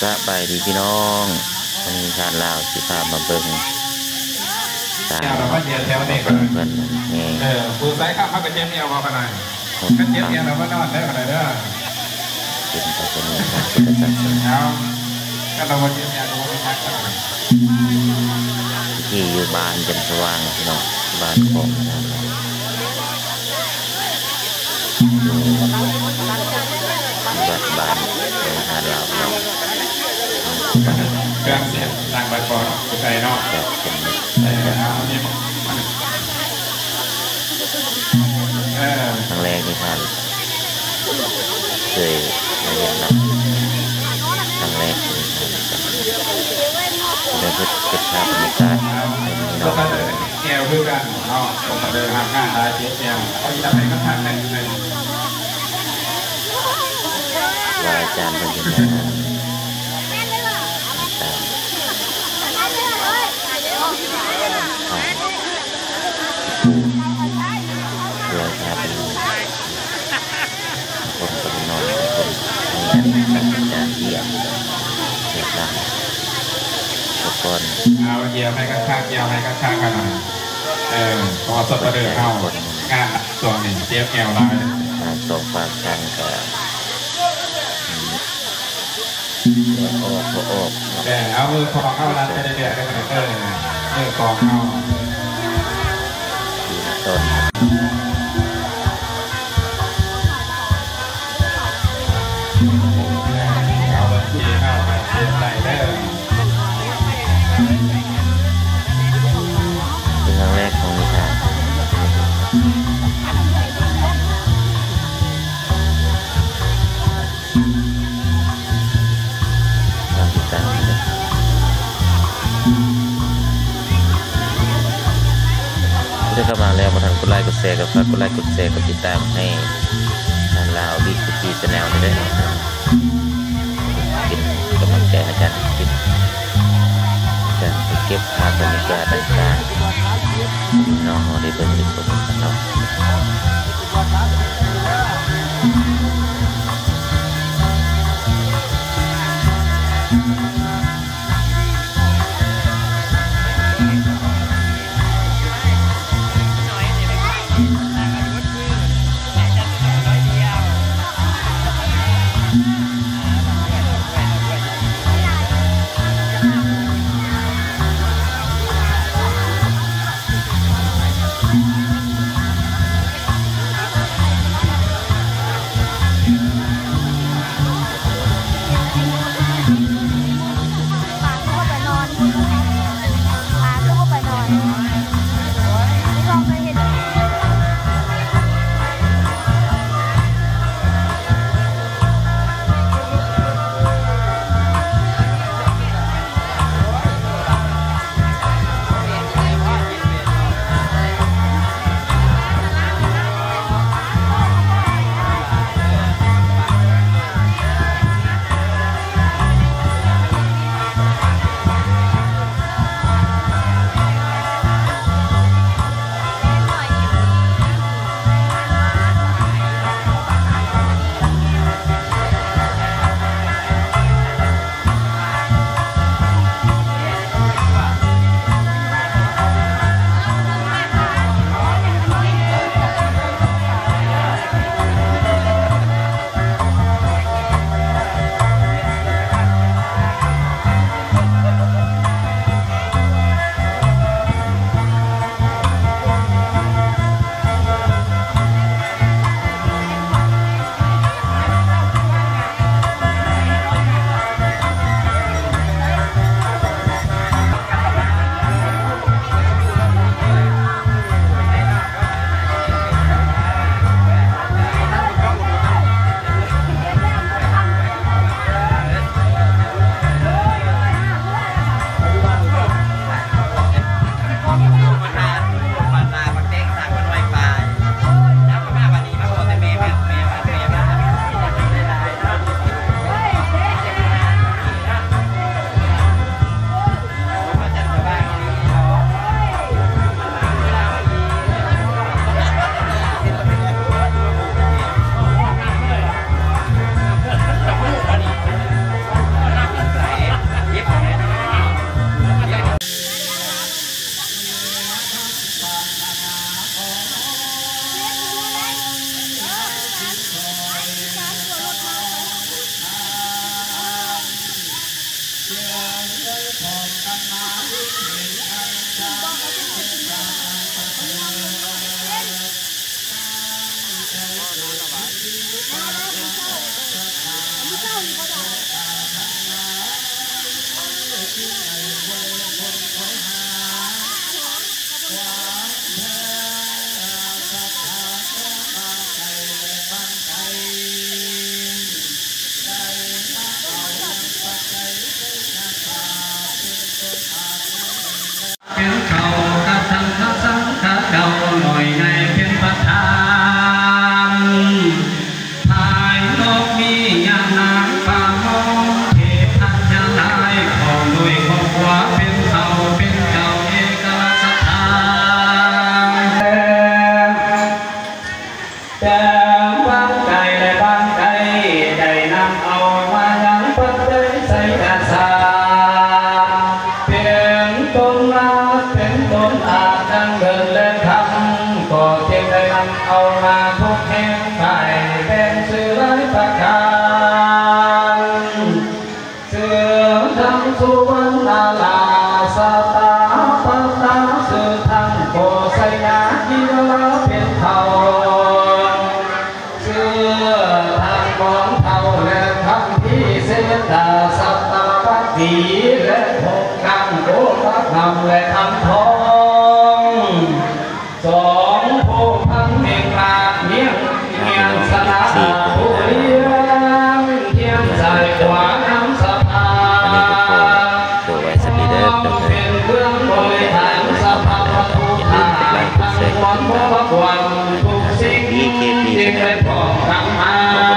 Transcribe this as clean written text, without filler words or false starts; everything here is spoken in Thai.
สบายดีพี่น้องวันนี้ชาติลาวสิพามาเบิ่งตาเราก็เจียแถวนี้กันเพิ่นแง่ผู้ใส่ข้าวผัดกระเจี๊ยบเอวมาขนาดกระเจี๊ยบเอวเราก็นอนได้ขนาดเด้อเป็นศาสนาพุทธศาสนาก็เรากระเจี๊ยบเอวเราไม่ทักกันที่อยู่บ้านจันทว่างพี่น้องบ้านของนั่นวัดบ้านหาลาวเนาะเครื่องเสียงต่างบ้านก่อนผู้ใส่เนาะครับเป็นครั้งแรกที่ท่านเคยมาเห็นเนาะครั้งแรกที่ท่านได้พูดเก็บภาพบรรยากาศในนี้เนาะแอวคือกันเนาะผมมาเดินทางงานอาเจียบเอวเขาจะไปก็ทางนั้นเลยว่าอาจารย์เป็นยังไงเลยครับคนคนนอนคนให้อาจารย์เยี่ยมเด็กดังทุกคนเอาเยี่ยมให้ข้างๆเยี่ยมให้ข้างๆกันหน่อยพอสดประเดิมเข้างานส่วนนี้เจี๊ยบแอวลายสองฝากกันกับโอ้แต่เอามือคลองเข้าร้านไปเรื่อยๆได้ไหมมือคลองเข้าต้นเอาบัญชีเข้าเสียใจได้เป็นครั้งแรกของนิทานถ้าเข้ามาแล้วมาทำกดไลค์กดแชร์กับฝากกดไลค์กดแชร์กดติดตามให้ทางลาวบิ๊กซีชาแนลได้ด้วยนะครับเป็นกำลังใจในการคิดการเก็บภาพบรรยากาศต่างๆน้องได้เบิ่งได้ชมกันเนาะเป็นเขากับทางพระสังฆเก่าหน่อยในเป็นประธานภายนอกมียานางป่ามองเทพันยาลายของด้วยของขวาเป็นเขาเป็นเจ้าเอกสถานแต่บางใจและบางใจได้นำเอามายังปัจจัยใส่กระสาต้นอาจดังเดินและทำก็เพียงได้นำเอามาทุกแห่งไปเป็นสื่อหลายประการสื่อทั้งสุวรรณลาสตาปัตตาสื่อทั้งโกศยาจิรลาเป็นเท่าสื่อทั้งมองเท่าและคำที่เสดาสัตตปัตติและพงกังโกตะคำและคำทองสองผู้พันเมฆมาเมียงสนาผู้เลี้ยงเทียมสายขวาน้ำสะพานตัวไว้สปีเดอร์ดำเนินเป็นเรื่องบริหารสภาพทุกทางทั้งมวลพวกวันทุกสิ่งจึงได้พร้อมกันมา